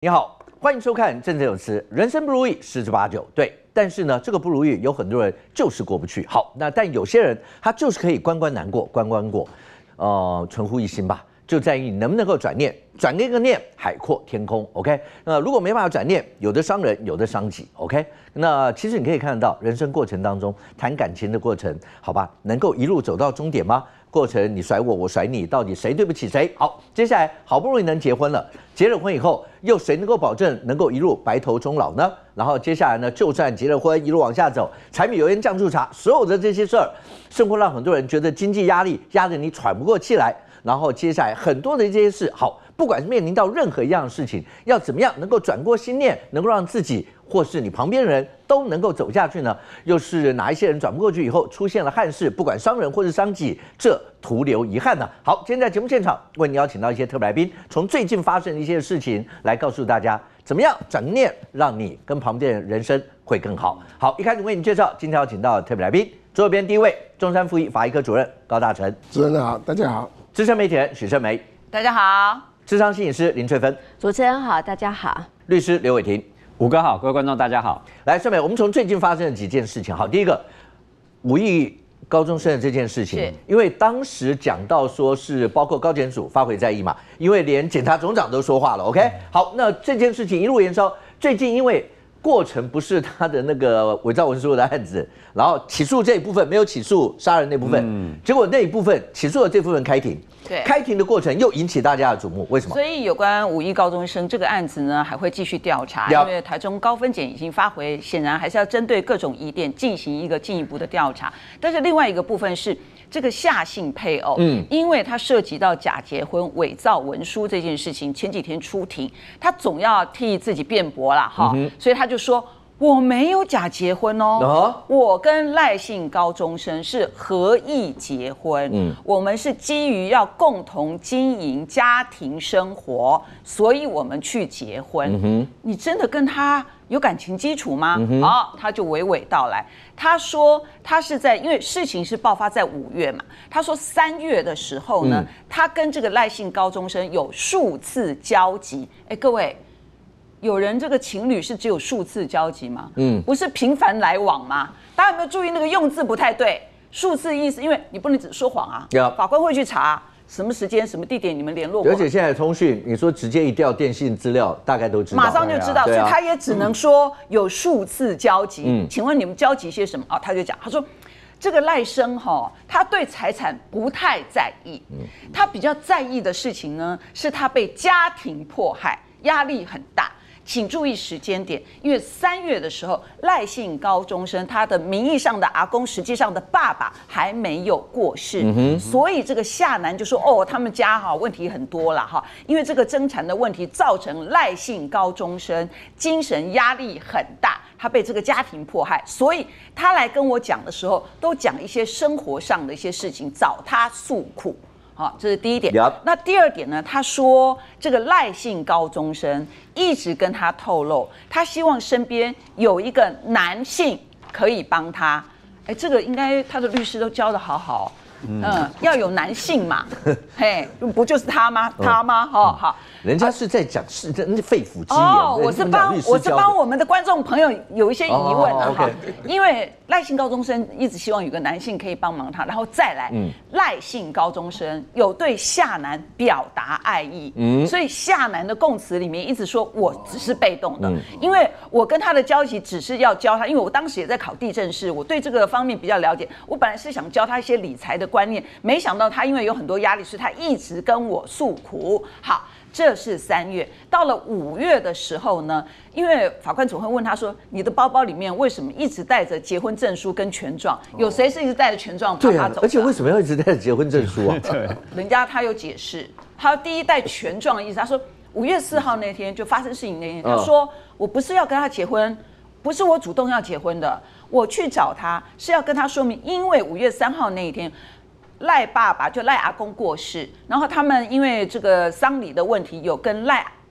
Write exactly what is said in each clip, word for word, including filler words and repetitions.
你好，欢迎收看《振振有词》。人生不如意，十之八九。对，但是呢，这个不如意有很多人就是过不去。好，那但有些人他就是可以关关难过关关过，呃，存乎一心吧，就在于你能不能够转念，转一个念，海阔天空。OK， 那如果没办法转念，有的伤人，有的伤己。OK， 那其实你可以看得到，人生过程当中谈感情的过程，好吧，能够一路走到终点吗？过程你甩我，我甩你，到底谁对不起谁？好，接下来好不容易能结婚了，结了婚以后，又谁能够保证能够一路白头终老呢？然后接下来呢，就算结了婚，一路往下走，柴米油盐酱醋茶，所有的这些事儿，生活让很多人觉得经济压力压得你喘不过气来。然后接下来很多的这些事，好，不管是面临到任何一样的事情，要怎么样能够转过心念，能够让自己或是你旁边的人都能够走下去呢？又是哪一些人转不过去以后出现了憾事，不管伤人或是伤己，这徒留遗憾呢？好，今天在节目现场为你邀请到一些特别来宾，从最近发生的一些事情来告诉大家，怎么样转念让你跟旁边的人生会更好。好，一开始为你介绍今天邀请到的特别来宾，左边第一位，中山附一法医科主任高大成， 主任好，大家好。 资深媒体人许胜梅， 大家好； 智商心理师林翠芬， 主持人好，大家好； 律师刘伟霆， 五哥好，各位观众大家好。 来，胜梅，我们从最近发生的几件事情，好，第一个，五亿高中生的这件事情，因为当时讲到说是包括高检署发回在意嘛，因为连检察总长都说话了 ，OK， 好，那这件事情一路延烧，最近因为过程不是他的那个伪造文书的案子，然后起诉这一部分没有起诉杀人那部分，嗯、结果那一部分起诉的这部分开庭， 对， 开庭的过程又引起大家的瞩目，为什么？ 所以有关五亿高中生这个案子呢，还会继续调查，因为台中高分检已经发回，显然还是要针对各种疑点进行一个进一步的调查。但是另外一个部分是这个夏姓配偶，嗯，因为他涉及到假结婚、伪造文书这件事情，前几天出庭，他总要替自己辩驳啦，哈、嗯，所以他就说。我没有假结婚哦，啊、我跟赖姓高中生是合意结婚，嗯，我们是基于要共同经营家庭生活，所以我们去结婚。嗯、哼你真的跟他有感情基础吗？好、嗯哦，他就娓娓道来，他说他是在，因为事情是爆发在五月嘛，他说三月的时候呢，嗯、他跟这个赖姓高中生有数次交集。哎，各位。有人这个情侣是只有数次交集吗？嗯，不是频繁来往吗？大家有没有注意那个用字不太对？数次意思，因为你不能只说谎啊。Yeah. 法官会去查什么时间、什么地点你们联络过。 而且现在通讯，你说直接一调电信资料，大概都知道， 马上就知道，所以他也只能说有数次交集。嗯，请问你们交集些什么啊？他就讲，他说这个赖生哈，他对财产不太在意，他比较在意的事情呢，是他被家庭迫害，压力很大。请注意时间点，因为三月的时候，赖姓高中生他的名义上的阿公，实际上的爸爸还没有过世，嗯、所以这个夏男就说：“哦，他们家哈问题很多了哈，因为这个争产的问题造成赖姓高中生精神压力很大，他被这个家庭迫害，所以他来跟我讲的时候，都讲一些生活上的一些事情，找他诉苦。”好，这是第一点。Yep. 那第二点呢？他说这个赖姓高中生一直跟他透露，他希望身边有一个男性可以帮他。哎，这个应该他的律师都教得好好。嗯, 嗯，要有男性嘛，嘿，不就是他吗？他吗？哦，好， 人家是在讲是真肺腑之言。 哦，我是帮我是帮我们的观众朋友有一些疑问啊，哈、哦 okay ，因为赖姓高中生一直希望有个男性可以帮忙他，然后再来，嗯，赖姓高中生有对夏男表达爱意，嗯，所以夏男的供词里面一直说我只是被动的，嗯、因为我跟他的交集只是要教他，因为我当时也在考地政士，我对这个方面比较了解，我本来是想教他一些理财的观念，没想到他因为有很多压力，所以他一直跟我诉苦。好，这是三月，到了五月的时候呢，因为法官总会问他说：“你的包包里面为什么一直带着结婚证书跟权状？有谁是一直带着权状怕他走、啊？” 而且为什么要一直带着结婚证书啊？ 对， 人家他有解释，他第一带权状的意思，他说五月四号那天就发生事情那天，他说我不是要跟他结婚。不是我主动要结婚的，我去找他是要跟他说明，因为五月三号那一天，赖爸爸就赖阿公过世，然后他们因为这个丧礼的问题，有跟赖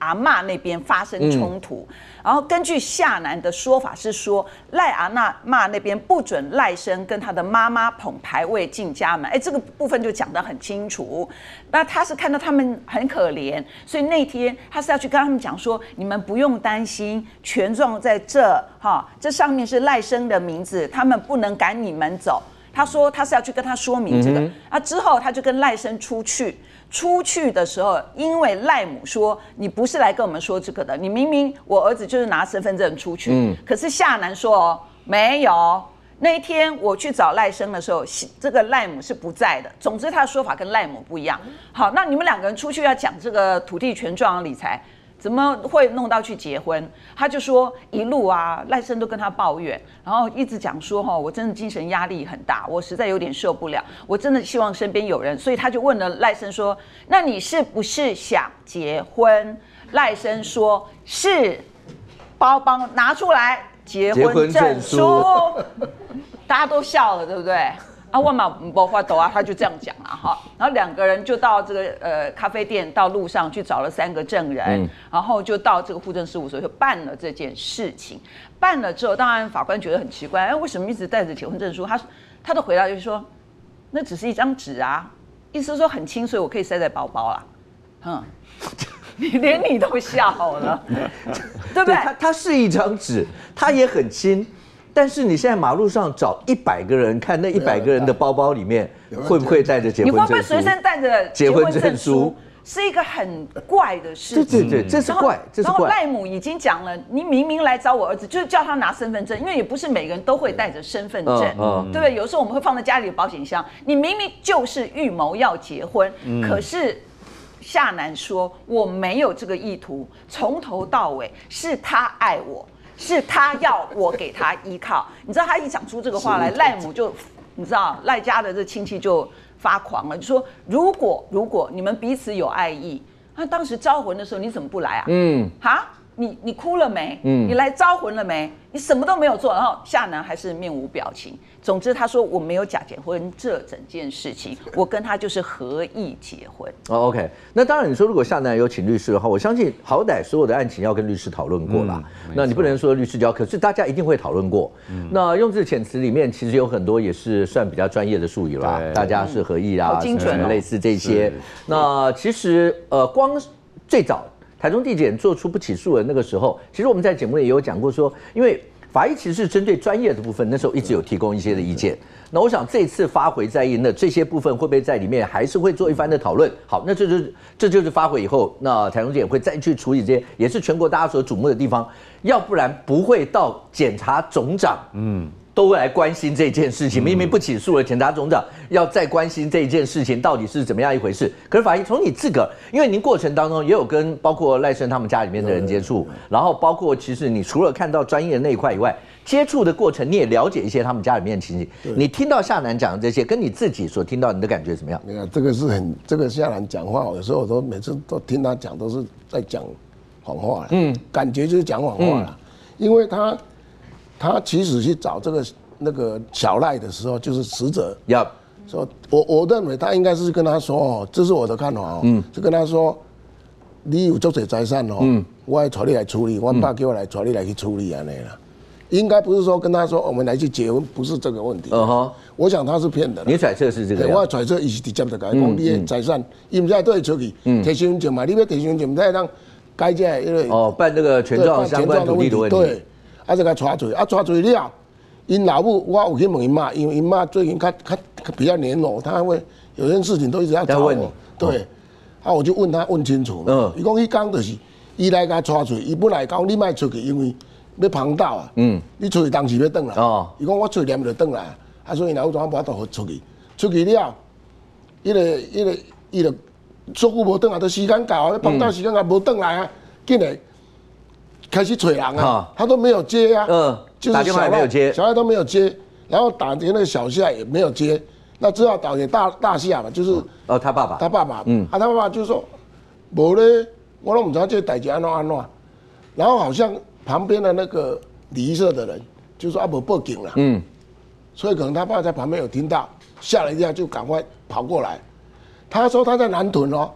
阿嬷那边发生冲突。嗯、然后根据夏楠的说法是说，赖阿嬷那边不准赖声跟他的妈妈捧牌位进家门。哎，这个部分就讲得很清楚。那他是看到他们很可怜，所以那天他是要去跟他们讲说，你们不用担心，权状在这哈，这上面是赖声的名字，他们不能赶你们走。他说他是要去跟他说明这个，嗯、啊之后他就跟赖声出去，出去的时候，因为赖母说你不是来跟我们说这个的，你明明我儿子就是拿身份证出去，嗯、可是夏楠说哦没有，那一天我去找赖声的时候，这个赖母是不在的。总之他的说法跟赖母不一样。好，那你们两个人出去要讲这个土地权状理财。怎么会弄到去结婚？他就说一路啊，赖声都跟他抱怨，然后一直讲说哈，我真的精神压力很大，我实在有点受不了，我真的希望身边有人，所以他就问了赖声说：“那你是不是想结婚？”赖声说：“是。”包包拿出来，结婚证书，大家都笑了，对不对？啊，万马没法抖啊，他就这样讲了哈。然后两个人就到这个呃咖啡店，到路上去找了三个证人，嗯、然后就到这个户政事务所就办了这件事情。办了之后，当然法官觉得很奇怪，哎，为什么一直带着结婚证书？他他的回答就是说，那只是一张纸啊，意思是说很轻，所以我可以塞在包包啦。嗯，你连你都笑了，对不对？ 它它是一张纸，它也很轻。但是你现在马路上找一百个人，看那一百个人的包包里面会不会带着结婚证书？ 你会不会随身带着结婚证书？是一个很怪的事情。 对对对，这是怪，这是怪。 然后赖母已经讲了，你明明来找我儿子，就是叫他拿身份证，因为也不是每个人都会带着身份证，嗯嗯、对不对？有时候我们会放在家里的保险箱。你明明就是预谋要结婚，嗯、可是夏楠说我没有这个意图，从头到尾是他爱我。是他要我给他依靠，你知道他一讲出这个话来，赖母就，你知道赖家的这亲戚就发狂了，就说如果如果你们彼此有爱意，那当时招魂的时候你怎么不来啊？嗯，哈，你你哭了没？嗯，你来招魂了没？你什么都没有做，然后夏楠还是面无表情。总之他说我没有假结婚这整件事情，我跟他就是合意结婚。 哦 ，OK， 那当然你说如果夏楠有请律师的话，我相信好歹所有的案情要跟律师讨论过啦。嗯、那你不能说律师教，可是大家一定会讨论过。嗯、那用字遣词里面其实有很多也是算比较专业的术语啦，大家是合意啊， 精准、哦、 类似这些。那其实呃，光最早台中地检做出不起诉的那个时候，其实我们在节目里也有讲过说，因为法医其实是针对专业的部分，那时候一直有提供一些的意见。那我想这次发回再议，那这些部分会不会在里面还是会做一番的讨论？好，那这就是这就是发回以后，那台中检会再去处理这些，也是全国大家所瞩目的地方，要不然不会到检察总长，嗯。都来关心这件事情，明明不起诉了，检察总长要再关心这件事情到底是怎么样一回事。可是法医从你自个儿，因为您过程当中也有跟包括赖声他们家里面的人接触，然后包括其实你除了看到专业的那一块以外，接触的过程你也了解一些他们家里面的情形。你听到夏楠讲的这些，跟你自己所听到你的感觉怎么样？ 你看这个是很，这个夏楠讲话，有时候我都每次都听他讲，都是在讲谎话了。嗯，感觉就是讲谎话了，嗯、因为他。他其实去找这个那个小赖的时候，就是死者。 要说，我我认为他应该是跟他说哦，这是我的看法哦，嗯，是跟他说，你有足多财产哦，嗯，我来找你来处理，我爸叫我来找你来去处理啊那啦。应该不是说跟他说我们来去结婚，不是这个问题。嗯哼，我想他是骗的。 你揣测是这个？ 我揣测伊是直接就讲，讲你的财产，伊唔知对出去，提身份证嘛，你要提身份证，唔知让改这因为哦办这个权状相关土地的问题。 对。啊，这个抓罪，啊抓罪了，因老母我有去问因妈，因为因妈最近较较比较黏我，她会有件事情都一直要找我。对，啊我就问他问清楚。嗯，伊讲伊讲就是，伊来甲抓罪，伊本来讲你莫出去，因为要旁道啊。嗯，你出去当时要转来。哦，伊讲我出去念就转来，啊所以老母怎无法度出去，出去了，伊个伊个伊个足久无转来，都时间到啊，旁道时间到无转来啊，紧来。开始催人啊，他都没有接啊，嗯，就是打电话也没有接， 小赖都没有接，然后打给那个小夏也没有接，那只好打给大大夏嘛，就是哦他爸爸， 他爸爸，嗯，啊他爸爸就说，无咧，我都唔知道这代志安怎安怎，然后好像旁边的那个礼仪社的人就说啊无报警了，嗯，所以可能他爸在旁边有听到，吓了一跳就赶快跑过来，他说他在南屯哦，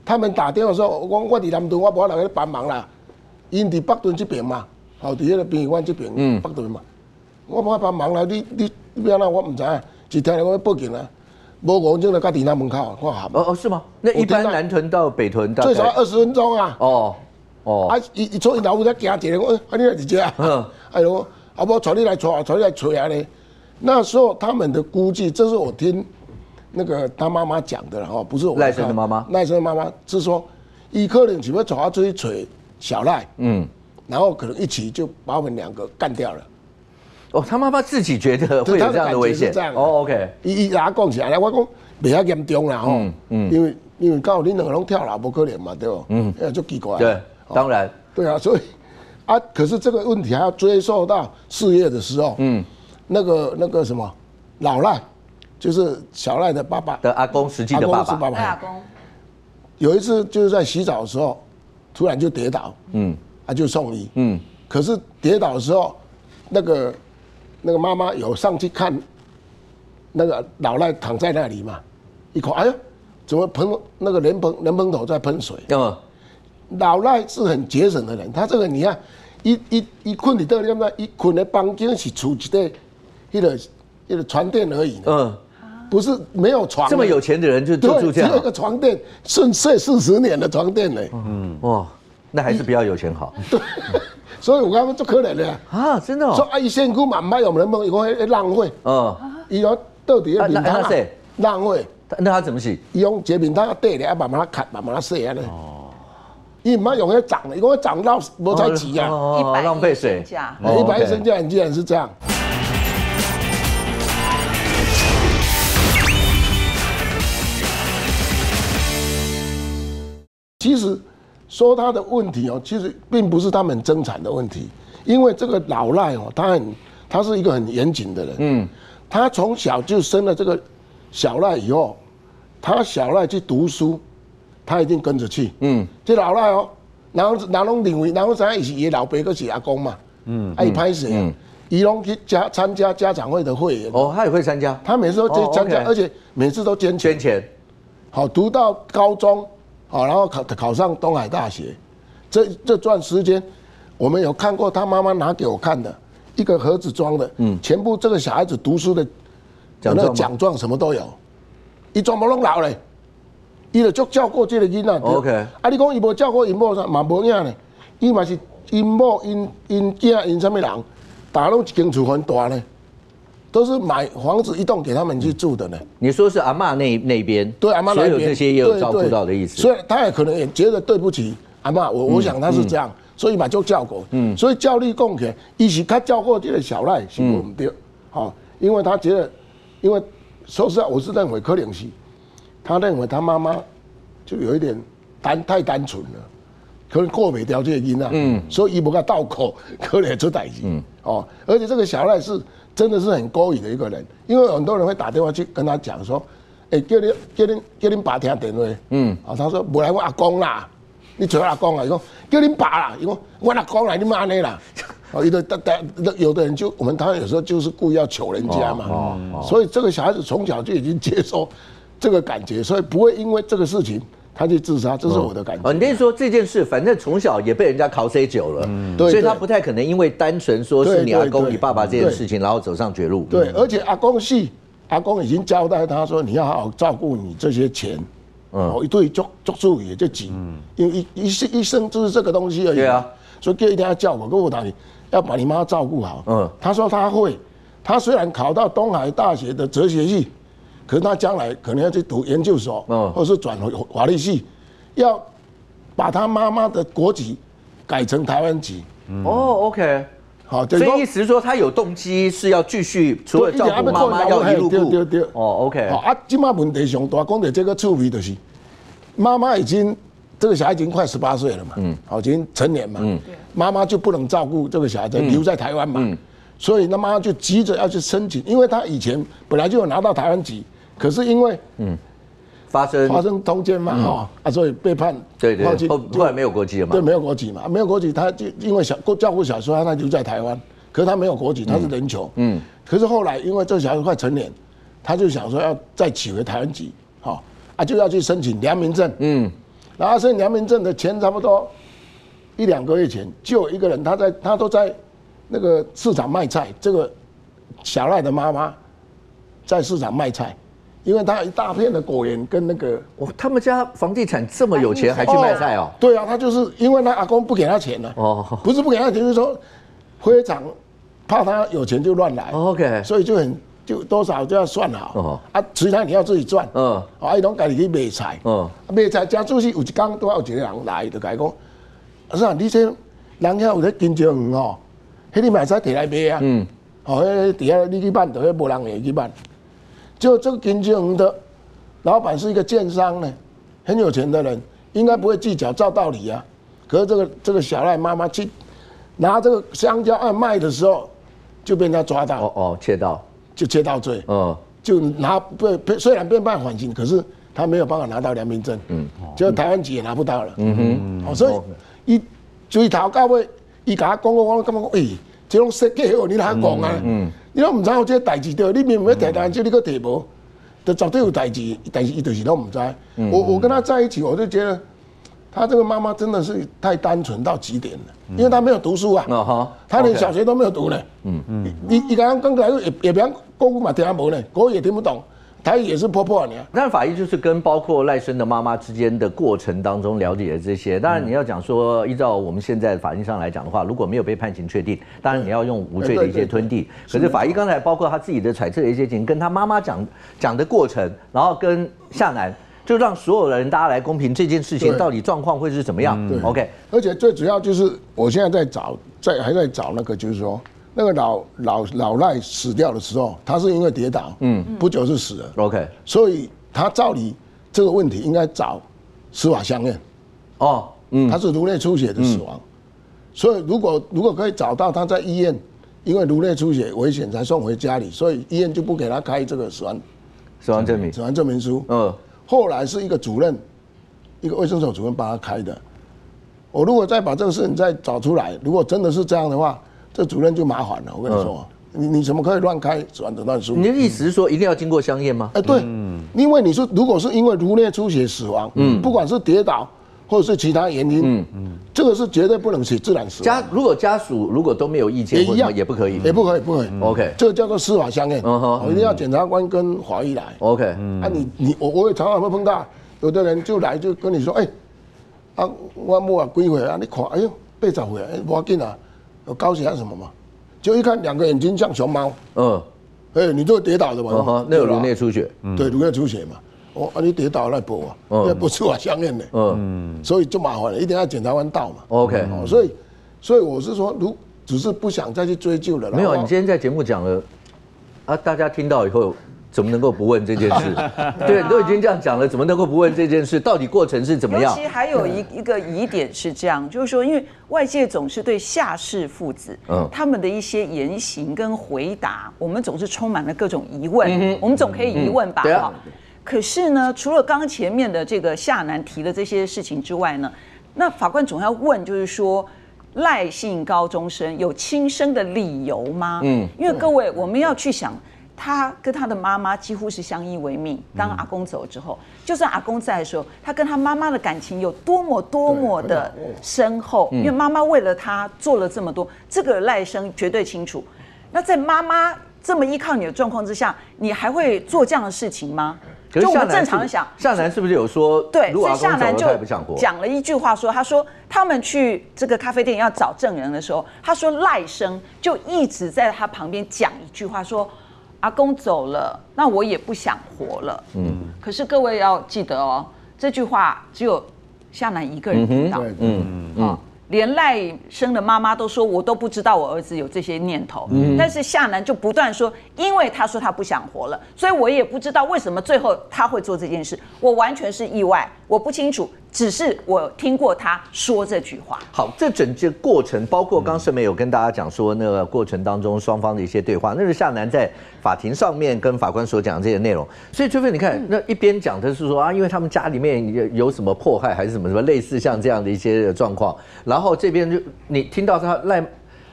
他们打电话说，我我伫南屯，我无来去帮忙啦。因伫北屯这边嘛，哦，伫迄个殡仪馆这边，嗯、北屯嘛，我无帮忙啦。你你你安怎我唔知影，一听我要报警啦。无五分钟就到伫那门口，我喊。 哦哦，是吗？那一般南屯到北屯大概最少二十分钟啊。 哦哦。 啊，伊伊从因老母才行一个，我啊你来一只啊。嗯。哎呦，啊无带你来找，带你来找啊咧。那时候他们的估计，这是我听那个他妈妈讲的了哈，不是我。 赖生的妈妈。 赖生的妈妈是说，伊可能只要找他出去找小赖，嗯，然后可能一起就把我们两个干掉了。 哦，他妈妈自己觉得会有这样的危险。哦 ，OK。 伊伊哪讲起来，我讲袂遐严重啦吼，嗯嗯，因为因为到恁两个拢跳楼，不可能嘛，对不？嗯，哎，就奇怪。 对，当然。 对啊，所以啊，可是这个问题还要追溯到四月的时候，嗯，那个那个什么老赖，就是小赖的爸爸的阿公，实际的爸爸， 爸爸阿公。 有一次就是在洗澡的时候，突然就跌倒，嗯，他就送医，嗯，可是跌倒的时候，那个。那个妈妈有上去看，那个老赖躺在那里嘛，一看，哎呦，怎么喷那个莲蓬莲蓬头在喷水？嗯，老赖是很节省的人，他这个你看，一一一困里头，你看一困的房间是储一个，那个那个床垫而已。嗯，不是没有床。 这么有钱的人就就住这样， 只有一个床垫，顺睡四十年的床垫嘞。 嗯，哇，那还是比较有钱好。 对。所以我刚刚做可怜的啊，真的、哦。 说啊，伊身躯嘛唔爱用人问，伊讲会浪费。嗯。伊讲到底要面汤啊，浪费。 那他怎么洗？ 伊用一个面汤啊缀咧，啊慢慢啊砍，慢慢啊洗安尼。哦。伊唔爱用迄长的，伊讲长老无才钱啊， 哦，浪费水。 一百亿身价，你竟然是这样。其实。说他的问题哦，其实并不是他们争产的问题，因为这个老赖哦，他很，他是一个很严谨的人，嗯，他从小就生了这个小赖以后，他小赖去读书，他一定跟着去，嗯，这老赖哦，然后然后认为，然后啥也是爷老爸个是阿公嘛，嗯，哎拍谁啊？伊拢去加参加家长会的会员， 哦，他也会参加， 他每次都去参加，而且每次都捐捐钱， 好，读到高中。好，然后考考上东海大学，这这段时间，我们有看过他妈妈拿给我看的一个盒子装的，嗯，全部这个小孩子读书的那个奖状什么都有，伊全部拢老嘞，伊就足照顾这个囡仔。 OK， 啊，你讲伊无照顾因某啥嘛无影呢？伊嘛是因某因因囝因什么人，大家拢一间厝很大呢。都是买房子一栋给他们去住的呢。 你说是阿嬷那那边？ 对，阿嬷那边， 所有这些也有照顾到的意思。 所以他也可能也觉得对不起阿嬷，我我想他是这样，所以嘛就照顾。嗯，所以教育贡献，一起他照顾这个小赖是不对，好，因为他觉得，因为说实在，我是认为可能是，他认为他妈妈就有一点单太单纯了，可能过不掉这个囡仔，嗯，所以伊无甲倒口，可能出代志。嗯，哦，而且这个小赖是。真的是很勾引的一个人，因为很多人会打电话去跟他讲说，哎、欸，叫你叫你叫恁爸听电话，嗯，啊，他说不来我阿公啦，你找阿公啊，伊讲叫恁爸啦，伊讲我阿公来，你们安尼啦，哦，有的大大有的人就我们台湾有时候就是故意要求人家嘛，哦哦、所以这个小孩子从小就已经接受这个感觉，所以不会因为这个事情。他去自杀，这是我的感觉。 哦，你跟你说这件事，反正从小也被人家考 C 久了，嗯，所以他不太可能因为单纯说是你阿公、你爸爸这件事情，然后走上绝路。 对，而且阿公是阿公已经交代他说，你要好好照顾你这些钱，哦，一对足足注意就急，因为一一生一生就是这个东西而已。对啊，所以就一定要叫我跟我打你，要把你妈照顾好。嗯，他说他会，他虽然考到东海大学的哲学系。可是他将来可能要去读研究所，嗯，或是转法律系，要把他妈妈的国籍改成台湾籍。 哦 ，OK， 好，所以意思是说他有动机是要继续除了照顾妈妈，要一路顾。 对对。 哦 ，OK。 好啊，今嘛问题上大，讲的这个趣味就是，妈妈已经这个小孩已经快十八岁了嘛，嗯，好，已经成年嘛，嗯，妈妈就不能照顾这个小孩子，留在台湾嘛，嗯，所以那妈妈就急着要去申请，因为他以前本来就有拿到台湾籍。可是因为嗯发生发生通奸嘛哈啊，所以被判对对后后来没有国籍了嘛， 对，没有国籍嘛，没有国籍，他就因为小照顾小时候他留在台湾，可是他没有国籍，他是人球，嗯，可是后来因为这小孩快成年，他就想说要再取回台湾籍，好啊，就要去申请良民证，嗯， 然后是良民证的前差不多一两个月前，就有一个人他在他都在那个市场卖菜，这个小赖的妈妈在市场卖菜。因为他有一大片的果园跟那个， 哦，他们家房地产这么有钱，还去卖菜哦？ 对啊，他就是因为他阿公不给他钱了，哦，不是不给他钱，就是说非常怕他有钱就乱来 ，OK， 所以就很就多少就要算好，哦，啊，其他你要自己赚，嗯，啊，伊拢家己去卖菜，嗯，卖菜家主是有一天都要有一个人来，就甲伊讲，啊，是啊，你这人遐有咧金蕉园哦，迄你买菜摕来卖啊，嗯，哦，迄底下你去办，就迄无人会去办。就这个金蕉园的老板是一个建商呢，很有钱的人，应该不会计较，照道理啊。可是这个这个小赖妈妈去拿这个香蕉案卖的时候，就被人家抓到， 哦哦，窃盗， 就窃盗罪，嗯，就拿被虽然被判缓刑，可是他没有办法拿到良民证，嗯，就台湾籍也拿不到了，嗯哼，哦，所以伊追头到尾，伊甲我讲，我感觉讲，诶，这种设计哦，你哪讲啊？嗯。你拢唔知有这个代志对，你明明要提单，就你个提无，就绝对有代志，但是伊就是拢唔知。嗯、我我跟他在一起，我就觉得他这个妈妈真的是太单纯到极点了，嗯、因为他没有读书啊，哦、他连小学都没有读呢。嗯嗯，你你刚刚刚来也也不讲国语嘛听不呢，国语也听不懂。台语也是破破的。 当然，法医就是跟包括赖生的妈妈之间的过程当中了解这些。当然，你要讲说，依照我们现在法律上来讲的话，如果没有被判刑确定，当然你要用无罪的一些吞地。可是法医刚才包括他自己的揣测的一些情，跟他妈妈讲讲的过程，然后跟夏楠，就让所有人大家来公平这件事情到底状况会是怎么样。 对 OK， 而且最主要就是我现在在找，在还在找那个，就是说。那个老老老赖死掉的时候，他是因为跌倒，嗯，不久就死了。 OK， 所以他照理这个问题应该找司法相验。哦，嗯，他是颅内出血的死亡，嗯、所以如果如果可以找到他在医院，因为颅内出血危险才送回家里，所以医院就不给他开这个死亡死亡证明死亡证明书。嗯，后来是一个主任，一个卫生所主任帮他开的。我如果再把这个事情再找出来，如果真的是这样的话。这主任就麻烦了，我跟你说，嗯、你你怎么可以乱开死亡诊断书？ 你的意思是说一定要经过相验吗？ 哎，对，嗯、因为你是如果是因为颅内出血死亡，嗯，不管是跌倒或者是其他原因，嗯嗯，这个是绝对不能写自然死亡。 家如果家属如果都没有意见，也一样也不可以， 也不可以，不可以。 OK， 这个叫做司法相验，嗯哼，一定要检察官跟法医来。 OK， 啊你你我我也常常会碰到有的人就来就跟你说，哎，啊我摸啊几回啊，你看，哎呦八十回，哎不要紧啊，有高血压什么嘛？就一看两个眼睛像熊猫，嗯，哎，你这个跌倒的嘛， 嗯、那有颅内出血， 对，颅内出血嘛，哦，啊，你跌倒来补啊，那不是我相验的，嗯，所以就麻烦了，一定要检察官到嘛 ，OK， 哦，所以，所以我是说，如只是不想再去追究了， 没有，你今天在节目讲了，啊，大家听到以后。怎么能够不问这件事？对，你都已经这样讲了，怎么能够不问这件事？到底过程是怎么样？ 尤其还有一一个疑点是这样，就是说，因为外界总是对夏氏父子，嗯，他们的一些言行跟回答，我们总是充满了各种疑问。嗯、我们总可以疑问吧？嗯、对啊。可是呢，除了刚刚前面的这个夏楠提的这些事情之外呢，那法官总要问，就是说。赖姓高中生有轻生的理由吗？嗯，因为各位，我们要去想。他跟他的妈妈几乎是相依为命。当阿公走之后，就算阿公在的时候，他跟他妈妈的感情有多么多么的深厚，因为妈妈为了他做了这么多，这个赖生绝对清楚。那在妈妈这么依靠你的状况之下，你还会做这样的事情吗？就我们正常的想， 夏楠是不是有说， 对，所以夏楠就讲了一句话说，他说他们去这个咖啡店要找证人的时候，他说赖生就一直在他旁边讲一句话说。阿公走了，那我也不想活了。嗯，可是各位要记得哦，这句话只有夏楠一个人听到。嗯嗯，啊，连赖生的妈妈都说，我都不知道我儿子有这些念头。嗯，但是夏楠就不断说，因为他说他不想活了，所以我也不知道为什么最后他会做这件事。我完全是意外，我不清楚。只是我听过他说这句话。 好，这整个过程，包括刚盛美有跟大家讲说，那个过程当中双方的一些对话，那是夏楠在法庭上面跟法官所讲的这些内容。所以，除非你看，那一边讲的是说啊，因为他们家里面有有什么迫害，还是什么什么类似像这样的一些状况，然后这边就你听到他赖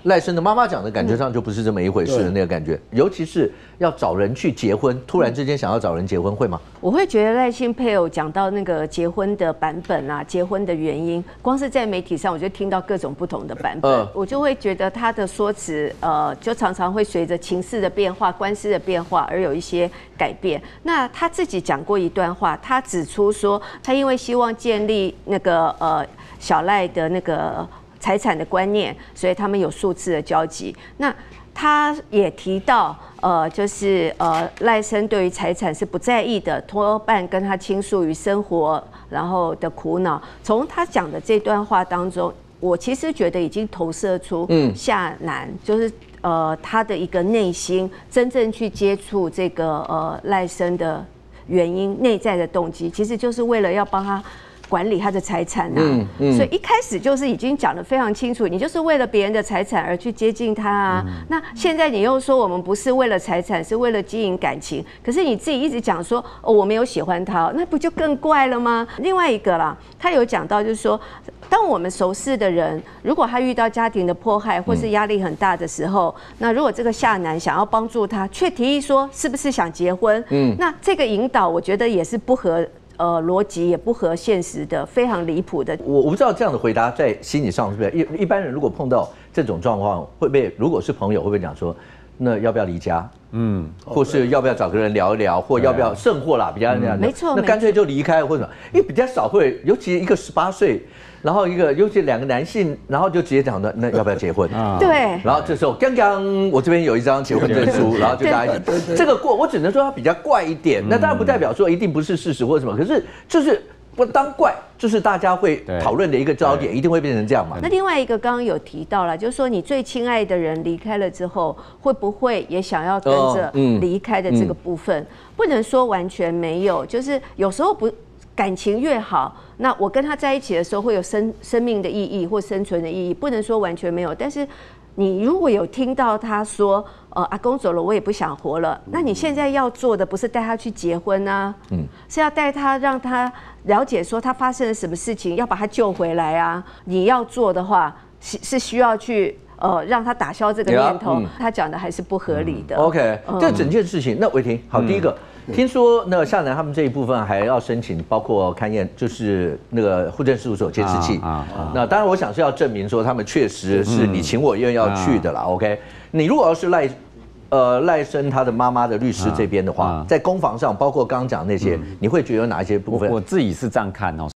赖声的妈妈讲的感觉上就不是这么一回事的那个感觉，尤其是要找人去结婚，突然之间想要找人结婚，会吗？ 我会觉得赖清配偶讲到那个结婚的版本啊，结婚的原因，光是在媒体上我就听到各种不同的版本，呃、我就会觉得他的说辞，呃，就常常会随着情势的变化、官司的变化而有一些改变。那他自己讲过一段话，他指出说，他因为希望建立那个呃小赖的那个财产的观念，所以他们有数次的交集。那他也提到，呃，就是呃，赖声对于财产是不在意的，多半跟他倾诉于生活然后的苦恼。从他讲的这段话当中，我其实觉得已经投射出夏楠，嗯、就是呃他的一个内心，真正去接触这个呃赖声的原因、内在的动机，其实就是为了要帮他管理他的财产啊，嗯嗯、所以一开始就是已经讲得非常清楚，你就是为了别人的财产而去接近他啊。嗯、那现在你又说我们不是为了财产，是为了经营感情，可是你自己一直讲说哦我没有喜欢他，那不就更怪了吗？另外一个啦，他有讲到就是说，当我们熟识的人，如果他遇到家庭的迫害或是压力很大的时候，嗯、那如果这个夏楠想要帮助他，却提议说是不是想结婚？嗯，那这个引导我觉得也是不合。呃，逻辑也不合现实的，非常离谱的。 我我不知道这样的回答在心理上是不是一一般人如果碰到这种状况，会不会如果是朋友会不会讲说，那要不要离家？嗯，或是要不要找个人聊一聊，或要不要甚或啦，比较那样， 没错， 那干脆就离开或者什么，因为比较少会，尤其一个十八岁。然后一个，尤其两个男性，然后就直接讲的，那要不要结婚？ 对。 然后这时候刚刚我这边有一张结婚证书，然后就大家一起。这个过，我只能说它比较怪一点。那当然不代表说一定不是事实或什么，可是就是不当怪，就是大家会讨论的一个焦点，一定会变成这样嘛。 那另外一个刚刚有提到了，就是说你最亲爱的人离开了之后，会不会也想要跟着离开的这个部分？不能说完全没有，就是有时候不。感情越好，那我跟他在一起的时候会有生生命的意义或生存的意义，不能说完全没有。但是你如果有听到他说，呃，阿公走了，我也不想活了，那你现在要做的不是带他去结婚啊，嗯，是要带他让他了解说他发生了什么事情，要把他救回来啊。你要做的话，是是需要去。呃，让他打消这个念头，嗯、他讲的还是不合理的。 嗯、OK，、嗯、这整件事情，那伟霆，好，嗯、第一个，听说那个夏楠他们这一部分还要申请，包括勘验，就是那个户政事务所监视器。啊啊啊、那当然，我想是要证明说他们确实是你情我愿要去的啦。嗯、OK， 你如果要是赖，呃，赖声他的妈妈的律师这边的话，啊啊、在攻防上，包括刚刚讲那些，嗯、你会觉得有哪一些部分？ 我, 我自己是这样看哦。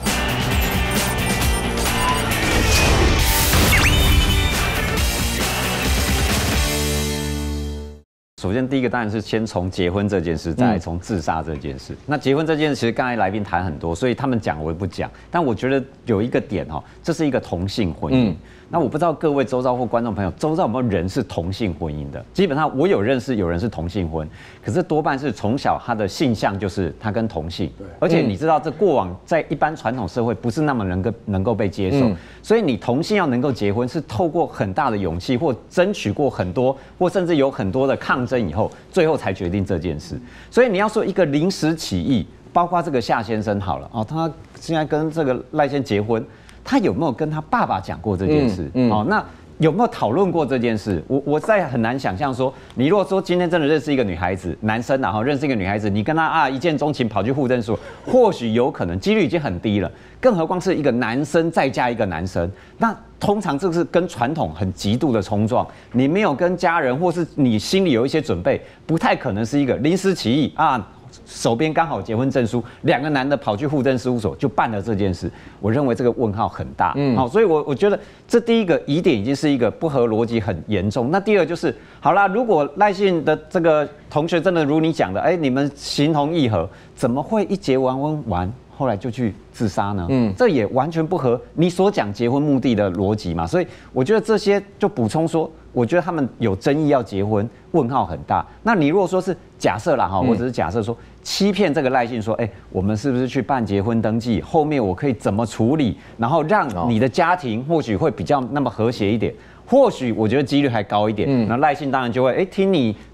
首先，第一个当然是先从结婚这件事，再来从自杀这件事。嗯、那结婚这件事，其实刚才来宾谈很多，所以他们讲我也不讲。但我觉得有一个点哦，这是一个同性婚姻。嗯、那我不知道各位周遭或观众朋友，周遭有没有人是同性婚姻的？基本上我有认识有人是同性婚，可是多半是从小他的性向就是他跟同性。对。而且你知道，这过往在一般传统社会不是那么能够能够被接受，嗯、所以你同性要能够结婚，是透过很大的勇气，或争取过很多，或甚至有很多的抗争。以后，最后才决定这件事。所以你要说一个临时起意，包括这个夏先生好了哦，他现在跟这个赖先结婚，他有没有跟他爸爸讲过这件事？嗯嗯、哦，那有没有讨论过这件事？我我在很难想象说，你如果说今天真的认识一个女孩子，男生然后认识一个女孩子，你跟他啊一见钟情，跑去户政所，或许有可能，几率已经很低了。更何况是一个男生再加一个男生，那通常这是跟传统很极度的冲撞。你没有跟家人，或是你心里有一些准备，不太可能是一个临时起意啊。手边刚好结婚证书，两个男的跑去户政事务所就办了这件事。我认为这个问号很大，嗯，好，所以我我觉得这第一个疑点已经是一个不合逻辑很严重。那第二就是，好啦，如果赖姓的这个同学真的如你讲的，哎，你们形同意合，怎么会一结完婚完？后来就去自杀呢？嗯，这也完全不合你所讲结婚目的的逻辑嘛。所以我觉得这些就补充说，我觉得他们有争议要结婚，问号很大。那你如果说是假设啦哈，或者是假设说欺骗这个赖姓说，哎、欸，我们是不是去办结婚登记？后面我可以怎么处理？然后让你的家庭或许会比较那么和谐一点。或许我觉得几率还高一点。嗯，那赖姓当然就会哎、欸、听你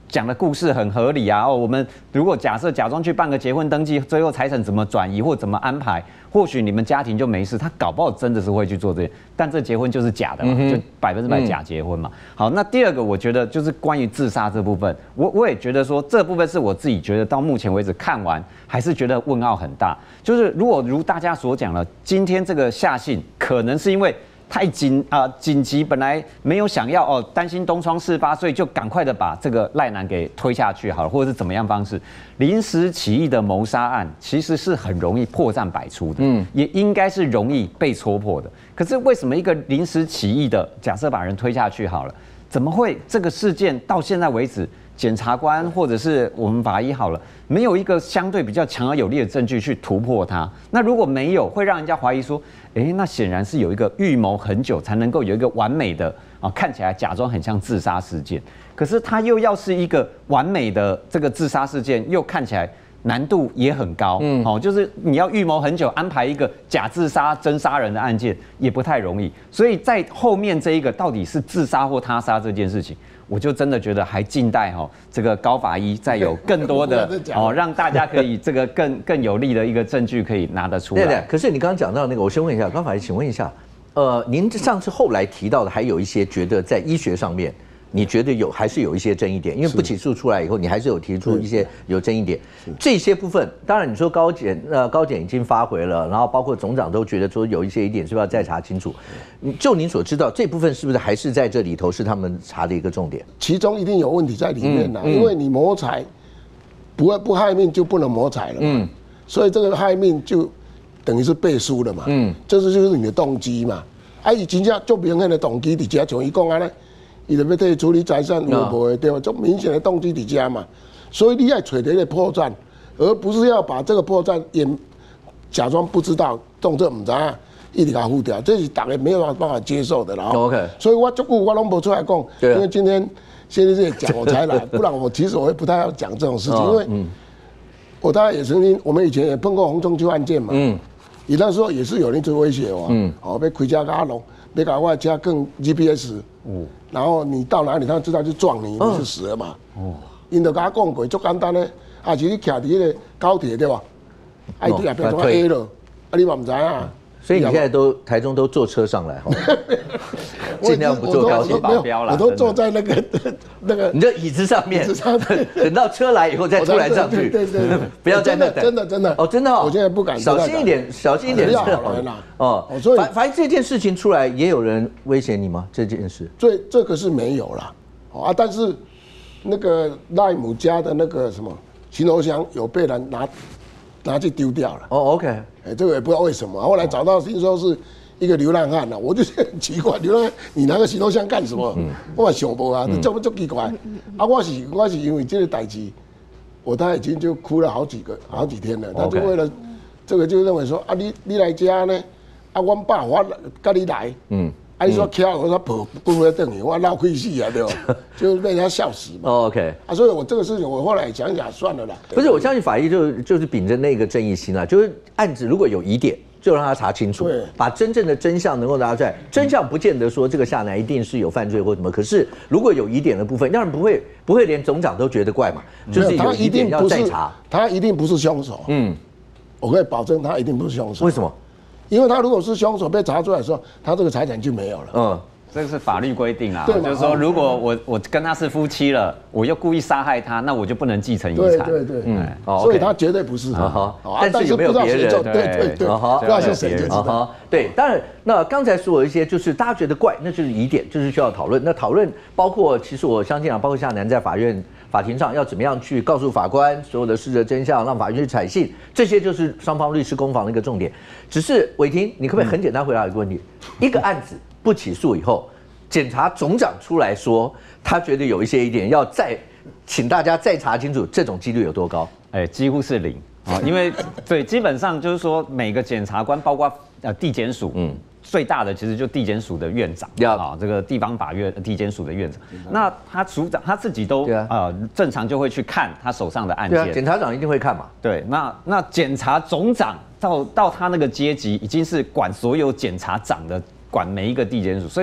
讲的故事很合理啊。哦，我们如果假设假装去办个结婚登记，最后财产怎么转移或怎么安排，或许你们家庭就没事。他搞不好真的是会去做这些，但这结婚就是假的嘛，嗯、就百分之百假结婚嘛。嗯、好，那第二个我觉得就是关于自杀这部分，我我也觉得说这部分是我自己觉得到目前为止看完还是觉得问号很大。就是如果如大家所讲了，今天这个夏信可能是因为太紧啊紧急，本来没有想要哦，担心东窗事发，所以就赶快的把这个赖男给推下去好了，或者是怎么样方式。临时起意的谋杀案其实是很容易破绽百出的，嗯，也应该是容易被戳破的。可是为什么一个临时起意的，假设把人推下去好了，怎么会这个事件到现在为止，检察官或者是我们法医好了，没有一个相对比较强而有力的证据去突破它？那如果没有，会让人家怀疑说，哎，那显然是有一个预谋很久才能够有一个完美的啊，看起来假装很像自杀事件，可是它又要是一个完美的这个自杀事件，又看起来难度也很高，嗯，哦，就是你要预谋很久安排一个假自杀真杀人的案件也不太容易，所以在后面这一个到底是自杀或他杀这件事情，我就真的觉得还静待哈这个高法医再有更多的哦，让大家可以这个更更有力的一个证据可以拿得出来。 对对。可是你刚刚讲到那个，我先问一下高法医，请问一下，呃，您上次后来提到的还有一些觉得在医学上面，你觉得有还是有一些争议点，因为不起诉出来以后，你还是有提出一些有争议点。这些部分，当然你说高检呃高检已经发回了，然后包括总长都觉得说有一些疑点是不是要再查清楚？就您所知道，这部分是不是还是在这里头是他们查的一个重点？ 其中一定有问题在里面啦，嗯嗯、因为你谋财不会不害命就不能谋财了嘛，嗯、所以这个害命就等于是背书了嘛，嗯，这是就是你的动机嘛。啊，伊真正足明显的动机伫遮，像伊讲安尼。伊就要替处理财产有无的对吧？足明显的动机伫遮嘛，所以你要找到一个破绽，而不是要把这个破绽掩假装不知道，当作唔知啊，一直给它糊掉，这是大家没有办法接受的啦。 OK， 所以我足久我拢无出来讲，因为今天现在这讲我才来，不然我其实我也不太要讲这种事情，因为我大概也曾经，我们以前也碰过洪仲丘案件嘛，嗯，你那时候也是有人在威胁我，嗯，哦，要开车给我弄，要搞我的车更 G P S。嗯，然后你到哪里，他知道就撞你，你就死了嘛。哦，因就跟他讲过，足简单的，啊，是你徛伫那个高铁对吧？哎，对啊，变成 A 了，啊，你嘛唔知啊。 所以你现在都台中都坐车上来哈，尽量不坐高铁保镖了。 我都坐在那个那个你这椅子上面，等到车来以后再出来上去。 对对对， 不要在那等。 真的真的哦，真的哦。 我现在不敢。 小心一点，小心一点。 要好了啦。 哦，所以反反正这件事情出来，也有人威胁你吗？这件事？ 这这个是没有啦。啊，但是那个赖姆家的那个什么巡逻箱有被人拿。拿去丢掉了。 哦 ，OK， 哎，这个也不知道为什么。后来找到听说是一个流浪汉了，我就觉得很奇怪，流浪汉你拿个行动箱干什么？嗯、我想不啊，这么就奇怪。嗯、啊，我是我是因为这个代志，我他已经就哭了好几个好几天了。他就为了这个就认为说啊，你你来家呢，啊，我爸我跟你来，嗯。啊！你说跳，我说跑不会等你，我闹亏戏啊，对吧？就被人家笑死嘛。 哦 OK， 啊，所以我这个事情，我后来想想算了啦。 不是，我相信法医就就是秉着那个正义心啊，就是案子如果有疑点，就让他查清楚，把真正的真相能够拿出来。真相不见得说这个夏楠一定是有犯罪或什么，可是如果有疑点的部分，当然不会不会连总长都觉得怪嘛，就是有疑点要再查。 他一定不是凶手。嗯，我可以保证他一定不是凶手。 为什么？ 因为他如果是凶手被查出来的时候，他这个财产就没有了。嗯， 这个是法律规定啊，就是说，如果我我跟他是夫妻了，我又故意杀害他，那我就不能继承遗产。 对对对，嗯，所以他绝对不是。 但是有没有别人？ 对对对，不知道是谁就知道。 对，当然，那刚才说有一些就是大家觉得怪，那就是疑点，就是需要讨论。那讨论包括，其实我相信啊，包括夏楠在法院。法庭上要怎么样去告诉法官所有的事实真相，让法院去采信，这些就是双方律师攻防的一个重点。只是伟霆，你可不可以很简单回答一个问题？一个案子不起诉以后，检察总长出来说他觉得有一些疑点，要再请大家再查清楚，这种几率有多高？ 哎，几乎是零啊，因为对，基本上就是说每个检察官，包括呃地检署，嗯。最大的其实就地检署的院长啊，这个地方法院地检署的院长，那他署长他自己都呃正常就会去看他手上的案件， 检察长一定会看嘛。 对，那那检察总长到到他那个阶级已经是管所有检察长的，管每一个地检署，所以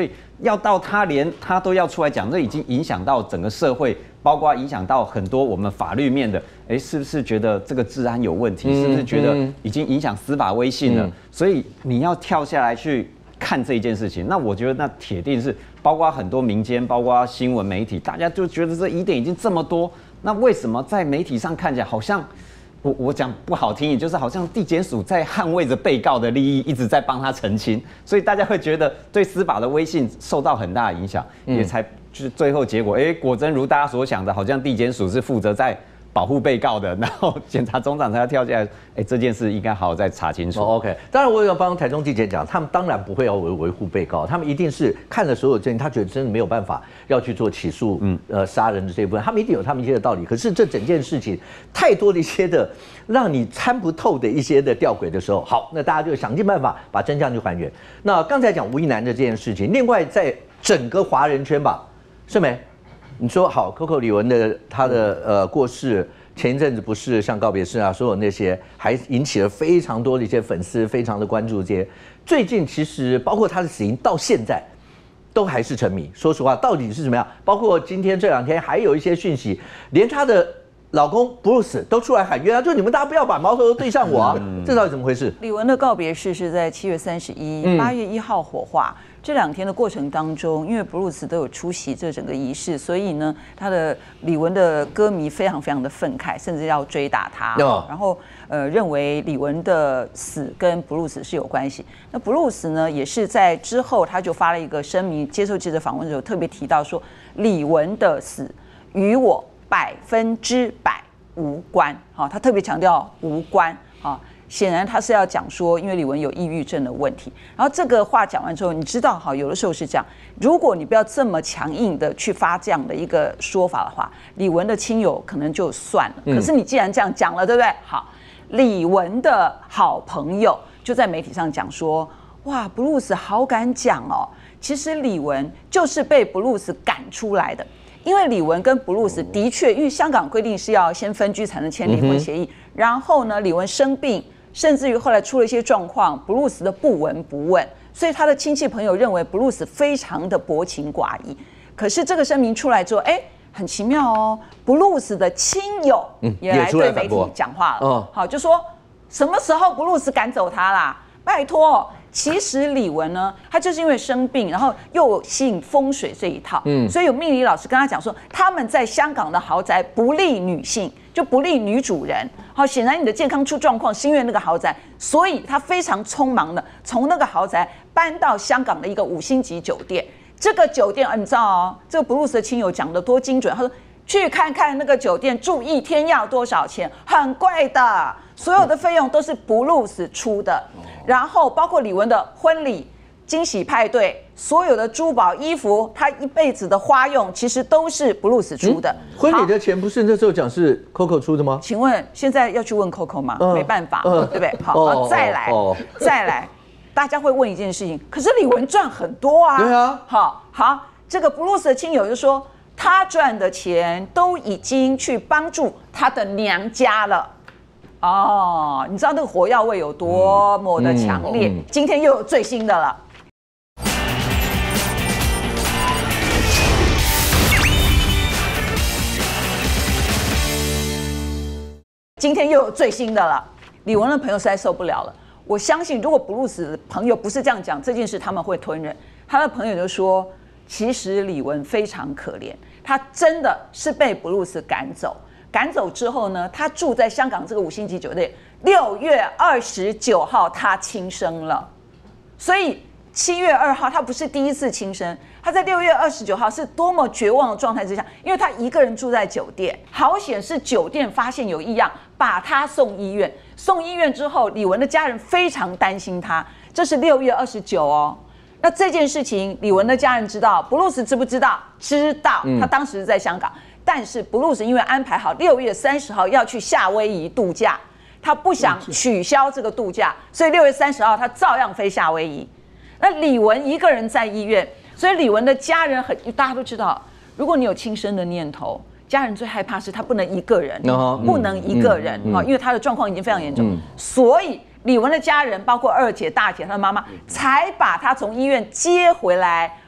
要到他连他都要出来讲，这已经影响到整个社会，包括影响到很多我们法律面的，哎，是不是觉得这个治安有问题？是不是觉得已经影响司法威信了？所以你要跳下来去看这一件事情，那我觉得那铁定是包括很多民间，包括新闻媒体，大家就觉得这疑点已经这么多，那为什么在媒体上看起来好像？我我讲不好听，也就是好像地检署在捍卫着被告的利益，一直在帮他澄清，所以大家会觉得对司法的威信受到很大的影响，嗯、也才就是最后结果，哎、欸，果真如大家所想的，好像地检署是负责在保护被告的，然后检察总长才要跳下来，哎、欸，这件事应该好好再查清楚。 哦、OK， 当然我也要帮台中地检讲，他们当然不会要维维护被告，他们一定是看了所有证据，他觉得真的没有办法要去做起诉，嗯，呃，杀人的这一部分，他们一定有他们一些的道理。可是这整件事情太多的一些的让你参不透的一些的吊诡的时候，好，那大家就想尽办法把真相去还原。那刚才讲吴亦男的这件事情，另外在整个华人圈吧，盛梅。你说好 ，Coco 李玟的他的呃过世，前一阵子不是像告别式啊，所有那些还引起了非常多的一些粉丝非常的关注。这些最近其实包括他的死因到现在都还是沉迷。说实话，到底是怎么样？包括今天这两天还有一些讯息，连他的老公 Bruce 都出来喊冤啊，就你们大家不要把矛头对上我啊，嗯、这到底怎么回事？ 李玟的告别式是在七月三十一，八月一号火化。这两天的过程当中，因为布鲁斯都有出席这整个仪式，所以呢，他的李玟的歌迷非常非常的愤慨，甚至要追打他。哦、然后呃，认为李玟的死跟布鲁斯是有关系。那布鲁斯呢，也是在之后他就发了一个声明，接受记者访问的时候特别提到说，李玟的死与我百分之百无关。好、哦，他特别强调无关。啊、哦。显然他是要讲说，因为李玟有抑郁症的问题。然后这个话讲完之后，你知道哈，有的时候是这样，如果你不要这么强硬的去发这样的一个说法的话，李玟的亲友可能就算了。可是你既然这样讲了，对不对？好，李玟的好朋友就在媒体上讲说，哇，布鲁斯好敢讲哦。其实李玟就是被布鲁斯赶出来的。因为李玟跟布鲁斯的确，因为香港规定是要先分居才能签离婚协议，然后呢，李玟生病。甚至于后来出了一些状况，布鲁斯的不闻不问，所以他的亲戚朋友认为布鲁斯非常的薄情寡义。可是这个声明出来之后，哎，很奇妙哦，布鲁斯的亲友也来对媒体讲话了，好，就说什么时候布鲁斯赶走他啦？拜托，其实李玟呢，他就是因为生病，然后又信风水这一套，嗯，所以有命理老师跟他讲说，他们在香港的豪宅不利女性。就不利女主人，好，显然你的健康出状况是因为那个豪宅，所以他非常匆忙的从那个豪宅搬到香港的一个五星级酒店。这个酒店啊，你知道哦，这个布鲁斯的亲友讲的多精准，他说去看看那个酒店住一天要多少钱，很贵的，所有的费用都是布鲁斯出的，然后包括李玟的婚礼。惊喜派对，所有的珠宝、衣服，他一辈子的花用，其实都是布鲁斯出的。 嗯、婚礼的钱不是那时候讲是 Coco 出的吗？ 请问现在要去问 Coco 吗？呃、没办法，呃、对不对？好，哦、再来，哦、再来，大家会问一件事情，可是李玟赚很多啊。 对啊， 好好，这个布鲁斯的亲友就说，他赚的钱都已经去帮助他的娘家了。哦，你知道那个火药味有多么的强烈？嗯嗯、今天又有最新的了。今天又有最新的了，李玟的朋友实在受不了了。我相信，如果布鲁斯的朋友不是这样讲这件事，他们会吞忍。他的朋友就说，其实李玟非常可怜，他真的是被布鲁斯赶走。赶走之后呢，他住在香港这个五星级酒店。六月二十九号，他轻生了。所以七月二号，他不是第一次轻生。他在六月二十九号是多么绝望的状态之下，因为他一个人住在酒店，好险是酒店发现有异样，把他送医院。送医院之后，李玟的家人非常担心他。这是六月二十九哦。那这件事情，李玟的家人知道，布鲁斯知不知道？知道，他当时在香港。嗯、但是布鲁斯因为安排好六月三十号要去夏威夷度假，他不想取消这个度假，所以六月三十号他照样飞夏威夷。那李玟一个人在医院。所以李玟的家人很，大家都知道，如果你有轻生的念头，家人最害怕是他不能一个人，嗯、不能一个人啊，嗯、因为他的状况已经非常严重。嗯、所以李玟的家人，包括二姐、大姐、她的妈妈，才把她从医院接回来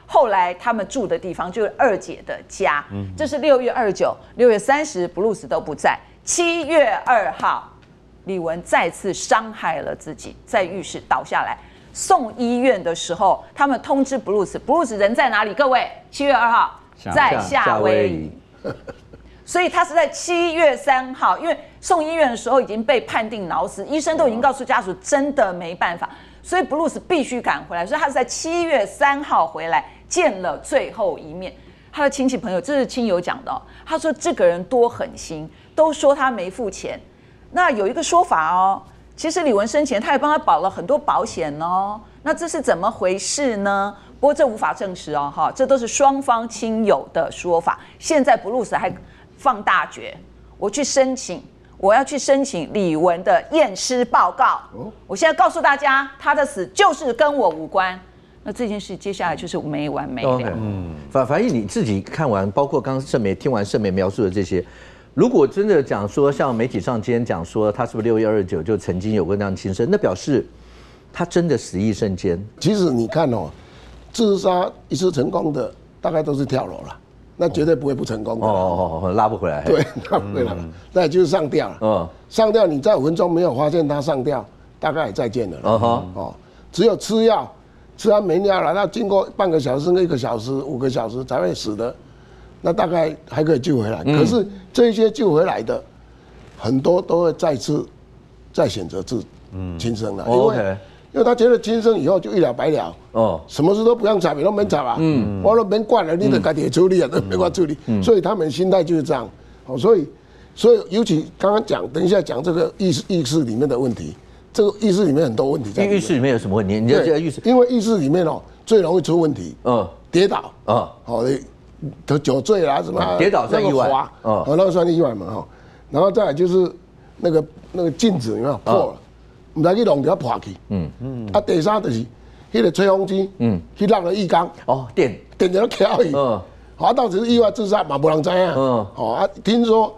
后来他们住的地方就是二姐的家。这是六月二十九、六月三十，布鲁斯都不在。七月二号，李玟再次伤害了自己，在浴室倒下来。送医院的时候，他们通知布鲁斯，布鲁斯人在哪里？各位，七月二号在夏威夷。所以他是在七月三号，因为送医院的时候已经被判定脑死，医生都已经告诉家属真的没办法，所以布鲁斯必须赶回来，所以他是在七月三号回来见了最后一面。他的亲戚朋友，这是亲友讲的、哦，他说这个人多狠心，都说他没付钱。那有一个说法哦，其实李玟生前他也帮他保了很多保险哦，那这是怎么回事呢？不过这无法证实哦，哈，这都是双方亲友的说法。现在布鲁斯还放大决，我去申请，我要去申请李玟的验尸报告。我现在告诉大家，他的死就是跟我无关。那这件事接下来就是没完没了。Okay. 嗯，反反正你自己看完，包括刚刚盛梅听完盛梅描述的这些，如果真的讲说，像媒体上今天讲说他是不是六月二十九就曾经有过那样轻生，那表示他真的死意瞬间。 其实你看哦，自杀一次成功的大概都是跳楼了。那绝对不会不成功的。 哦哦哦，拉不回来。 对，拉不回来了。那就是上吊了。嗯，上吊你在五分钟没有发现他上吊，大概也再见了。嗯哼。哦，只有吃药，吃完没药了，那经过半个小时、一个小时、五个小时才会死的，那大概还可以救回来。可是这些救回来的，很多都会再次再选择自轻生了，因为。因为他觉得轻生以后就一了百了，哦，什么事都不用查，你都免查啊，嗯，我都免管了，你得自己处理啊，都没法处理，所以他们心态就是这样，哦，所以，所以尤其刚刚讲，等一下讲这个意识意识里面的问题，这个意识里面很多问题在里面。 意识里面有什么问题？你在意识， 因为意识里面哦最容易出问题，嗯，跌倒，啊，好，得酒醉啦什么， 跌倒算意外， 哦，那个算意外嘛，哈，然后再来就是那个那个镜子有没有破了？唔知去弄条破去，嗯嗯，啊，第三就是迄个吹风机，嗯，去让了浴缸， 哦，电电就翘去，嗯，好，到底是意外自杀嘛，无人知啊，嗯，哦啊，听说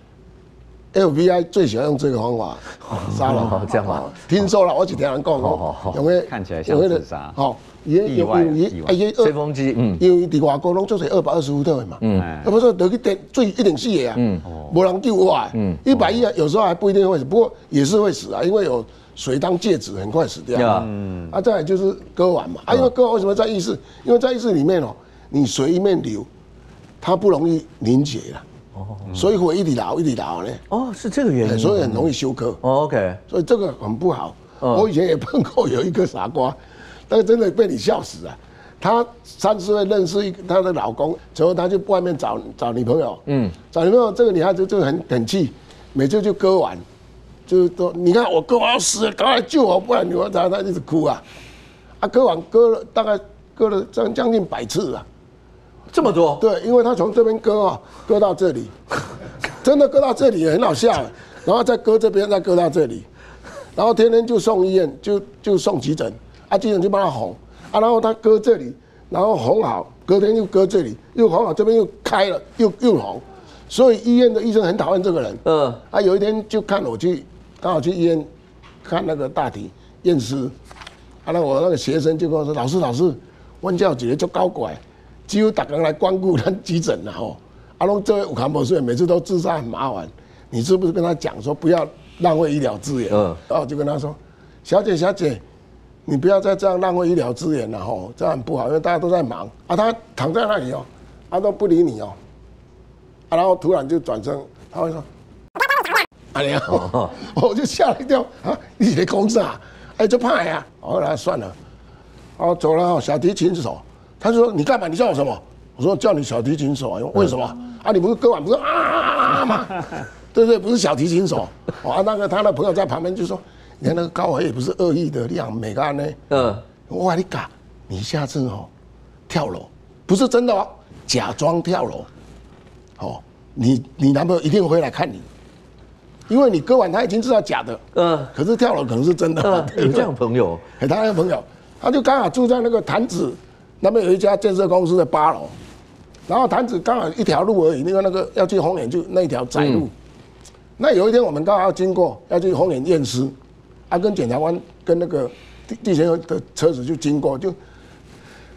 F B I 最喜欢用这个方法杀人， 这样嘛， 听说了，我是听人讲， 哦，用个看起来像自杀， 好， 意外，意外， 吹风机，嗯，因为伫外国拢做成二百二十伏特的嘛，嗯，要不说得去电最一定死的啊，嗯，无人救我啊，嗯，一百一啊，有时候还不一定会死，不过也是会死啊，因为有。水当戒指，很快死掉。嗯，啊，再来就是割腕嘛。啊，因为割腕为什么在意识？因为在意识里面哦，你水一面流，它不容易凝结了。哦，所以会一直流，一直流呢。 哦，是这个原因。 所以很容易休克。哦 ，OK。 所以这个很不好。我以前也碰过有一个傻瓜，但是真的被你笑死啊！她三十岁认识一个她的老公，之后她就外面找找女朋友。嗯，找女朋友，这个女孩子就很很气，每次就割腕。就是说，你看我割完要死了，赶快救我，不然女儿她她一直哭啊，啊割完割了大概割了将将近百次啊， 这么多？ 对，因为她从这边割啊，割到这里，真的割到这里也很好笑，然后再割这边，再割到这里，然后天天就送医院，就就送急诊，啊急诊就帮她缝，啊然后她割这里，然后缝好，隔天又割这里，又缝好这边又开了，又又缝，所以医院的医生很讨厌这个人，嗯，啊有一天就看我去。刚好去医院看那个大体验尸，啊，那我那个学生就跟我说：“老师，老师，阮这有一个足高怪，几乎大家来光顾咱急诊了吼，啊，拢这有看不顺，每次都自杀很麻烦。你是不是跟他讲说不要浪费医疗资源？”嗯，然后我就跟他说：“小姐，小姐，你不要再这样浪费医疗资源了吼，这样很不好，因为大家都在忙。啊，他躺在那里哦，他都不理你哦，啊，然后突然就转身，他会说。”然后我就吓了一跳啊！你在公司啊？哎，就怕呀！后来算了，哦，走了。小提琴手，他就说：“你干嘛？你叫我什么？”我说：“叫你小提琴手啊。”为什么？啊，你不是割腕不是啊吗？对不对？不是小提琴手。啊，那个他的朋友在旁边就说：“你看那个高伟也不是恶意的，你很美干呢。”嗯，我你嘎，你下次哦跳楼，不是真的哦，假装跳楼。哦，你你男朋友一定会来看你。因为你割完他已经知道假的，嗯，可是跳楼可能是真的。 嗯，有这样朋友， 他那个朋友，他就刚好住在那个潭子那边有一家建设公司的八楼，然后潭子刚好一条路而已，那个那个要去红岩就那一条窄路。那有一天我们刚好要经过，要去红岩验尸，啊，跟检察官跟那个地地检的车子就经过，就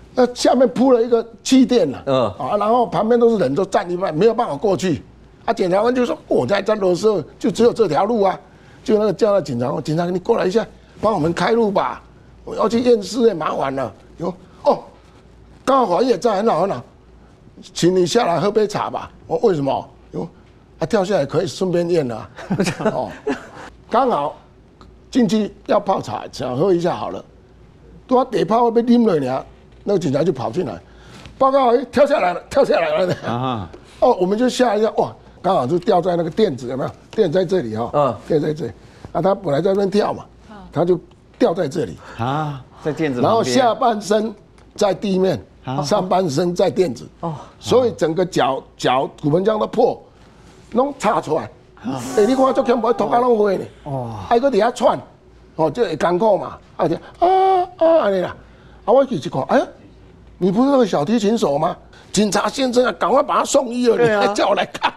那下面铺了一个气垫了，嗯，啊，然后旁边都是人，都站一半，没有办法过去。啊，检察官就说，我在站楼的时候就只有这条路啊，就那个叫那警察官，警察你过来一下，帮我们开路吧，我要去验尸，麻烦了。有哦，刚好法医也在，很好很好，请你下来喝杯茶吧。我为什么？有啊，跳下来可以顺便验了、啊。哦，刚好进去要泡茶，想喝一下好了，都要得泡被拎了呢，那个警察就跑进来，报告，跳下来了，跳下来了。啊，哦，我们就吓一下，哇！刚好就掉在那个垫子，有没有？垫在这里哈，嗯，垫在这里。啊，他本来在那边跳嘛，他就掉在这里啊，在垫子。 然后下半身在地面，上半身在垫子。哦，所以整个脚脚骨盆腔都破，拢插出来。哎，你看这看不头壳拢灰呢。哦，还搁底下喘，哦，这会艰苦嘛。啊啊啊，安尼啦。啊，我去一看，哎呀，你不是那个小提琴手吗？警察先生啊，赶快把他送医了，你还叫我来看。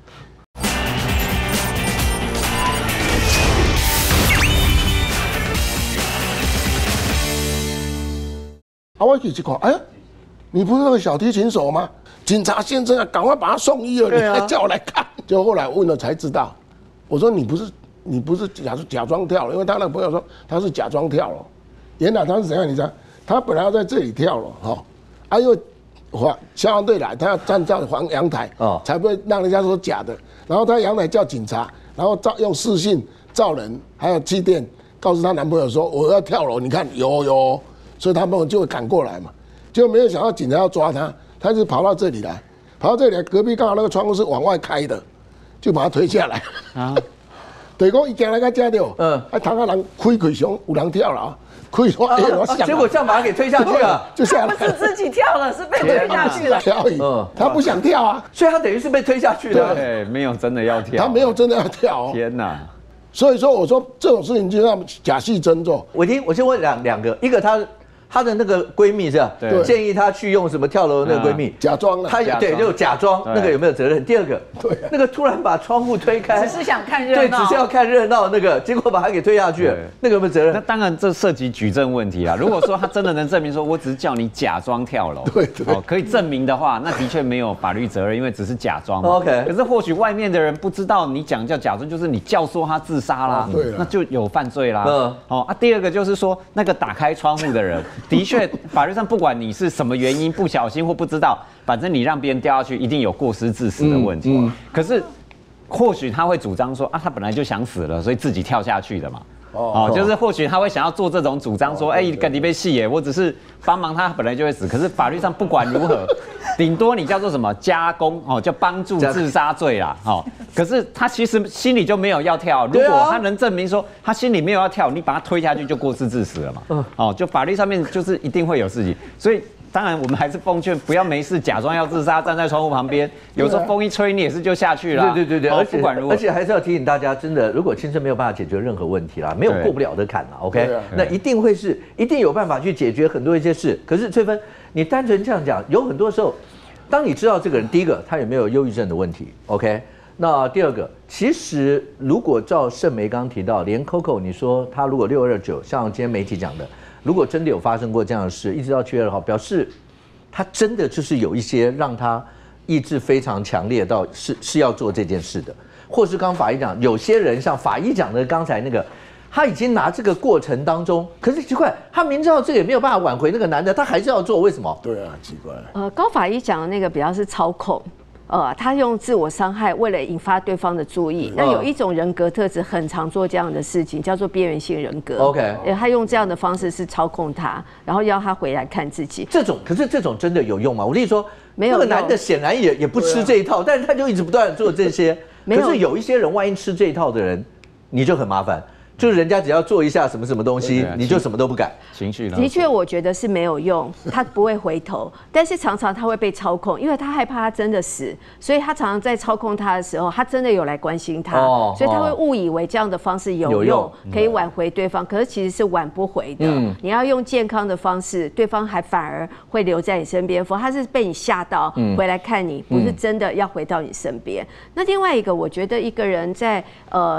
啊，我去一看，哎呀，你不是那个小提琴手吗？警察先生啊，赶快把他送医了，你还叫我来看。就后来问了才知道，我说你不是你不是假假装跳了，因为他那个朋友说他是假装跳了，原来他是怎样？你知道，他本来要在这里跳了，哈，啊又。消防队来，他要站在防阳台，哦，才不会让人家说假的。然后他阳台叫警察，然后照用视讯照人，还有气垫，告诉她男朋友说我要跳楼，你看有有，所以他们就会赶过来嘛。结果没有想到警察要抓他，他就跑到这里来，跑到这里来，隔壁刚好那个窗户是往外开的，就把他推下来。啊，对讲一行来个家着，嗯，啊，躺下人开开上有人跳了啊。可以说，哎，我想， 结果这样把他给推下去了， 就下来， 不是自己跳了，是被推下去了。 跳而已，他不想跳啊， 所以他等于是被推下去的， 对，没有真的要跳， 他没有真的要跳。 天哪！ 所以说，我说这种事情就让假戏真做。 我听，我先问两两个，一个他。她的那个闺蜜是吧？对，建议她去用什么跳楼的那个闺蜜假装了， 她对就假装那个有没有责任？第二个，对，那个突然把窗户推开， 只是想看热闹， 对，只是要看热闹那个，结果把她给推下去，那个有没有责任？ 那当然这涉及举证问题啊。如果说他真的能证明说我只是叫你假装跳楼， 对对，哦， 可以证明的话，那的确没有法律责任，因为只是假装嘛。 OK， 可是或许外面的人不知道你讲叫假装，就是你教唆他自杀啦， 对， 那就有犯罪啦。嗯，哦啊，第二个就是说那个打开窗户的人，的确。法律上不管你是什么原因不小心或不知道，反正你让别人掉下去，一定有过失致死的问题。嗯嗯、可是或许他会主张说啊，他本来就想死了，所以自己跳下去的嘛。哦，就是或许他会想要做这种主张，说，哎，跟你被戏耶，我只是帮忙他，本来就会死。可是法律上不管如何，顶多你叫做什么加工哦，叫帮助自杀罪啦。哦，可是他其实心里就没有要跳。如果他能证明说他心里没有要跳，你把他推下去就过失致死了嘛。哦，就法律上面就是一定会有事情，所以。当然，我们还是奉劝不要没事假装要自杀，站在窗户旁边。有时候风一吹，你也是就下去了。 对对对对，而且不管如何， 而且还是要提醒大家，真的，如果轻生没有办法解决任何问题啦，没有过不了的坎啦 ，OK， 那一定会是一定有办法去解决很多一些事。可是翠芬，你单纯这样讲，有很多时候，当你知道这个人，第一个他有没有忧郁症的问题 ，OK， 那第二个，其实如果照盛梅刚刚提到，连 Coco 你说他如果六二九，像今天媒体讲的，如果真的有发生过这样的事，一直到七月二号，表示。他真的就是有一些让他意志非常强烈到是是要做这件事的，或是刚法医讲，有些人像法医讲的刚才那个，他已经拿这个过程当中，可是奇怪，他明知道这个也没有办法挽回那个男的，他还是要做，为什么？ 对啊，奇怪。 呃，高法医讲的那个比较是操控。呃，他用自我伤害为了引发对方的注意。那有一种人格特质很常做这样的事情，叫做边缘性人格。 OK， 他用这样的方式是操控他，然后要他回来看自己。 这种可是这种真的有用吗？我跟你说，没有。那个男的显然也也不吃这一套，但是他就一直不断的做这些。可是有一些人，万一吃这一套的人，你就很麻烦。就是人家只要做一下什么什么东西，你就什么都不敢。 情绪的确，我觉得是没有用，他不会回头，但是常常他会被操控，因为他害怕他真的死，所以他常常在操控他的时候，他真的有来关心他，哦、所以他会误以为这样的方式有用，有用可以挽回对方，可是其实是挽不回的。嗯、你要用健康的方式，对方还反而会留在你身边，否则他是被你吓到、嗯、回来看你，不是真的要回到你身边。嗯、那另外一个，我觉得一个人在呃。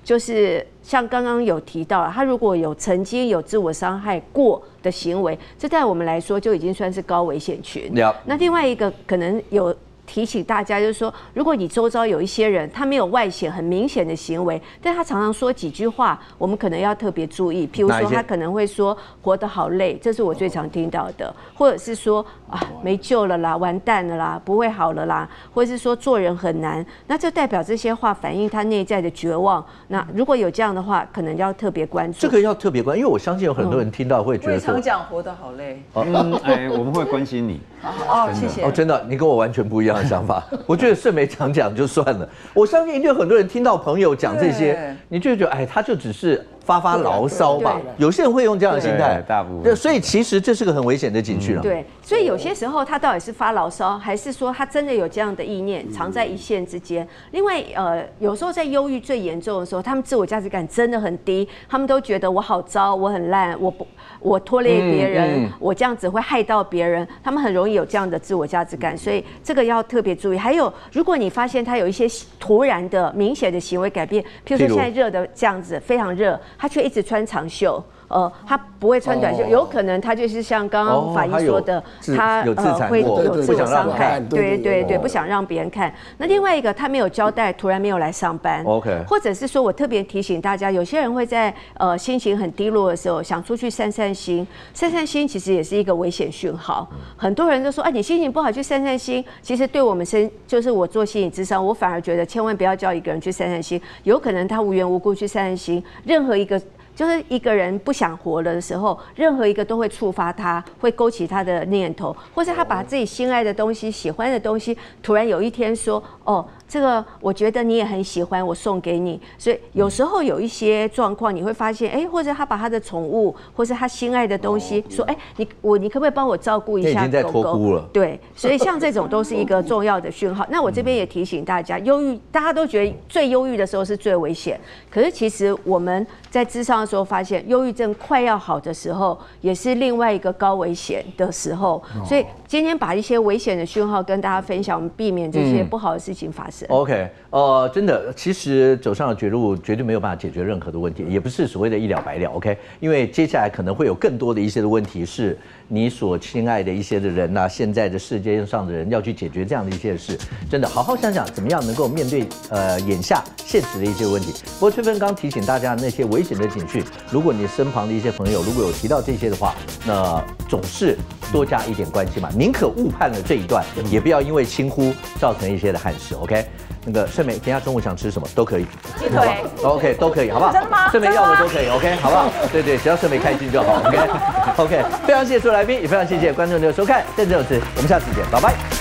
就是像刚刚有提到，他如果有曾经有自我伤害过的行为，这在我们来说就已经算是高危险群。那另外一个可能有提醒大家，就是说，如果你周遭有一些人，他没有外显很明显的行为，但他常常说几句话，我们可能要特别注意。譬如说，他可能会说“活得好累”，这是我最常听到的，或者是说啊没救了啦，完蛋了啦，不会好了啦，或者是说做人很难，那就代表这些话反映他内在的绝望。那如果有这样的话，可能要特别关注。 这个要特别关注，因为我相信有很多人听到会觉得说， 我也常讲活得好累。 嗯，哎，我们会关心你。 哦，谢谢。 哦，真的，你跟我完全不一样的想法。我觉得顺梅讲讲就算了，我相信一定有很多人听到朋友讲这些，你就觉得哎，他就只是发发牢骚吧。有些人会用这样的心态， 大部分。 所以其实这是个很危险的警讯了。 对，所以有些时候他到底是发牢骚，还是说他真的有这样的意念藏在一线之间？另外，呃，有时候在忧郁最严重的时候，他们自我价值感真的很低，他们都觉得我好糟，我很烂，我不。我拖累别人，嗯嗯、我这样子会害到别人，他们很容易有这样的自我价值感，所以这个要特别注意。还有，如果你发现他有一些突然的、明显的行为改变，譬如说现在热的这样子非常热，他却一直穿长袖。呃，他不会穿短袖，有可能他就是像刚刚法医说的，他呃会有自我伤害，对对对，不想让别人看。那另外一个，他没有交代，突然没有来上班 ，OK， 或者是说我特别提醒大家，有些人会在呃心情很低落的时候，想出去散散心，散散心其实也是一个危险讯号。很多人都说，哎，你心情不好去散散心，其实对我们身就是我做心理咨商，我反而觉得千万不要叫一个人去散散心，有可能他无缘无故去散散心，任何一个。就是一个人不想活了的时候，任何一个都会触发他，会勾起他的念头，或是他把自己心爱的东西、喜欢的东西，突然有一天说：“哦，这个我觉得你也很喜欢，我送给你。”所以有时候有一些状况，你会发现，哎，或者他把他的宠物，或是他心爱的东西，说：“哎，你我你可不可以帮我照顾一下狗狗？”已经在托孤了。 对，所以像这种都是一个重要的讯号。那我这边也提醒大家，忧郁大家都觉得最忧郁的时候是最危险，可是其实我们在諮商的时候发现，忧郁症快要好的时候，也是另外一个高危险的时候。所以今天把一些危险的讯号跟大家分享，我们避免这些不好的事情发生。 嗯、OK， 呃，真的，其实走上了绝路，绝对没有办法解决任何的问题，也不是所谓的一了百了。OK， 因为接下来可能会有更多的一些的问题，是你所亲爱的一些的人呐、啊，现在的世界上的人要去解决这样的一些事。真的，好好想想怎么样能够面对呃眼下现实的一些问题。不过崔芬刚提醒大家那些危险的警讯。如果你身旁的一些朋友如果有提到这些的话，那总是多加一点关心嘛，宁可误判了这一段，也不要因为轻忽造成一些的憾事。OK， 那个盛梅，等一下中午想吃什么都可以， 鸡腿 ，OK 都可以，好不好？ 真的吗？ 盛梅要的都可以 ，OK， 好不好？对对，只要盛梅开心就好 ，OK，OK， 非常谢谢所有来宾，也非常谢谢观众的收看，郑正有词，我们下次见，拜拜。